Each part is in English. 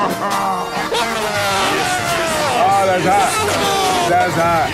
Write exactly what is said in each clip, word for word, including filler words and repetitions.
Oh, that's hot. That's hot.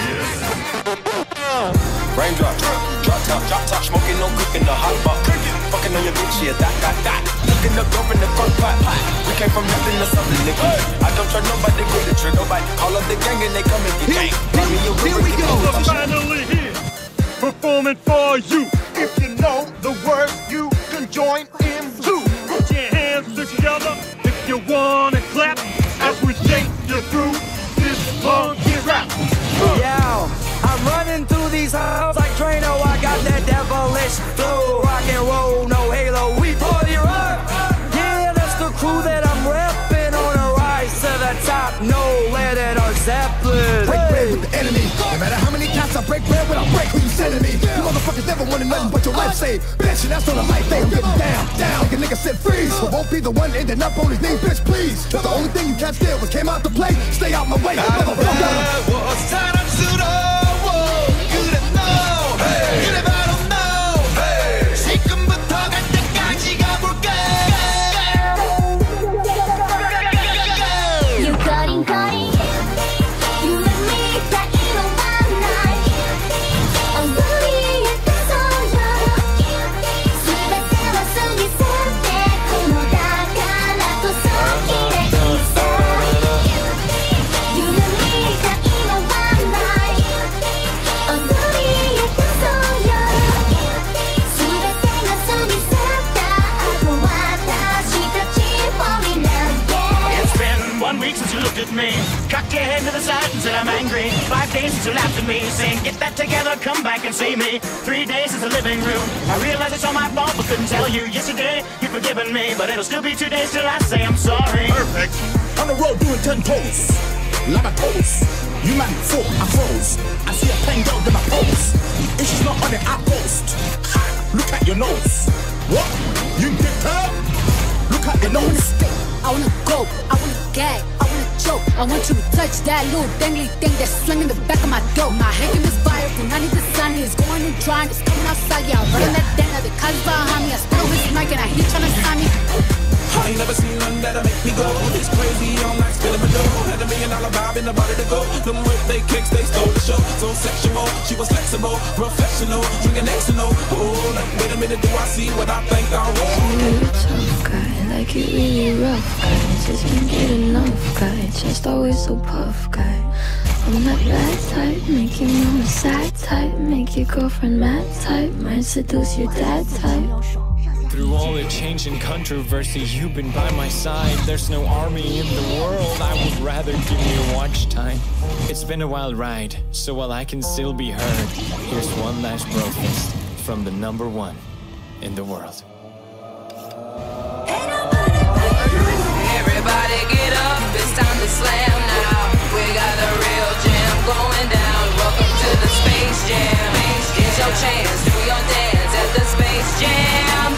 Raindrop, drop top, drop top, smoking, no cooking, the hot pot. Fucking on your bitch, yeah, that, that, that. Looking up, door in the front pot, pot. We came from nothing to something, nigga. I don't trust nobody, grip the trigger, nobody. Call up the gang and they come and get gang. Here we go. We're finally here, performing for you. If you know the words, you can join in too. Put your hands together if you wanna clap as we take you through this funky rap. Yo, I'm running through these halls like Drano. I got that devilish flow, rock and roll, no halo. We party rock. Yeah, that's the crew that I'm repping on a rise to the top. No lead in our Zeppelin. Break bread with the enemy. No matter how many times I break bread, when I break who you sending me. You motherfuckers never wanted nothing but your life saved. Bitch, and that's on a life thing. I'm getting down, down. Like a nigga said freeze. But won't be the one ending up on his knee, bitch, please. The only thing you catch there was came out to play. Stay out my way. At me, cocked your head to the side and said I'm angry. Five days since you laughed at me, saying get that together, come back and see me. Three days since the living room, I realized it's all my fault but couldn't tell you. Yesterday you've forgiven me, but it'll still be two days till I say I'm sorry. Perfect. On the road doing ten toes, like a toes. You man fool, I froze. I see a plain dog in my pose. It's just not on the outpost. Look at your nose. What? You get up? Look at your nose. I wanna go, I wanna gag, I wanna choke. I want you to touch that little dangly thing that's swinging the back of my dope. My hand is fire, and I need the sun. He's going and drying, it's coming outside. Yeah, I'm running that down, the cuz behind me. I spill his mic and I hear trying to sign me. I ain't never seen nothing that'll make me go. It's crazy, all night spilling my dough. Had a million dollar vibe in the body to go. Them birthday kicks, they stole the show. So sexual, she was flexible, professional, drinking X and O. Oh, like, wait a minute, do I see what I think I want? You're a tough guy, like it really rough guy. Just can't get enough guy, just always so puff guy. I'm that bad type, make your mama sad type, make your girlfriend mad type, might seduce your dad type. Through all the change and controversy, you've been by my side. There's no army in the world, I would rather give you watch time. It's been a wild ride, so while I can still be heard, here's one last brofist from the number one in the world. Everybody get up, it's time to slam now. We got a real jam going down. Welcome to the Space Jam. Get your chance, do your dance at the Space Jam.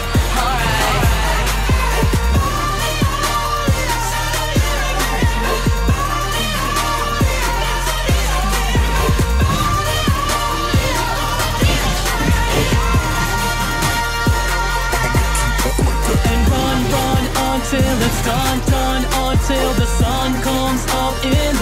Till it's done, done until the sun comes up in